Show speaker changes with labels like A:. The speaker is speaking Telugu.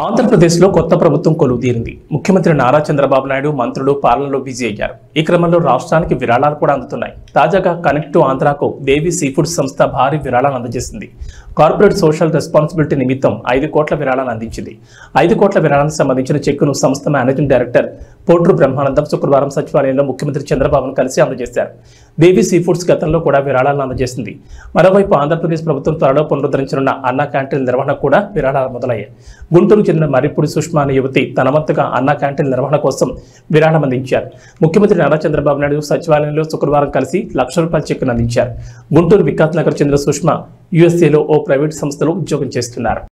A: ఆంధ్రప్రదేశ్లో కొత్త ప్రభుత్వం కొలువుదీరింది. ముఖ్యమంత్రి నారా చంద్రబాబు నాయుడు మంత్రులు పాలనలో బిజీ అయ్యారు. ఈ క్రమంలో రాష్ట్రానికి విరాళాలు కూడా అందుతున్నాయి. తాజాగా కనెక్ట్ టు ఆంధ్రాకు దేవి సీ ఫుడ్స్ సంస్థ భారీ విరాళాలను అందజేసింది. కార్పొరేట్ సోషల్ రెస్పాన్సిబిలిటీ నిమిత్తం 5 కోట్ల విరాళాలను అందించింది. 5 కోట్ల విరాళానికి సంబంధించిన చెక్కును సంస్థ మేనేజింగ్ డైరెక్టర్ పోట్రు బ్రహ్మానందం శుక్రవారం సచివాలయంలో ముఖ్యమంత్రి చంద్రబాబును కలిసి అందజేశారు. దేవి సీ ఫుడ్స్ గతంలో కూడా విరాళాలను అందజేసింది. మరోవైపు ఆంధ్రప్రదేశ్ ప్రభుత్వం త్వరలో పునరుద్ధరించనున్న అన్నా క్యాంటీన్ నిర్వహణ కూడా విరాళాలు మొదలయ్యాయి. గుంటూరు చెందిన మర్రిపూడి సుష్మా అనే యువతి తన వంతుగా అన్నా క్యాంటీన్ నిర్వహణ కోసం విరాళం అందించారు. ముఖ్యమంత్రి నారా చంద్రబాబు నాయుడు సచివాలయంలో శుక్రవారం కలిసి ₹1,00,000 చెక్కును అందించారు. గుంటూరు వికాస్ నగర్ చెందిన సుష్మా యుఎస్ఏలో ఓ ప్రైవేట్ సంస్థలో ఉద్యోగం చేస్తున్నారు.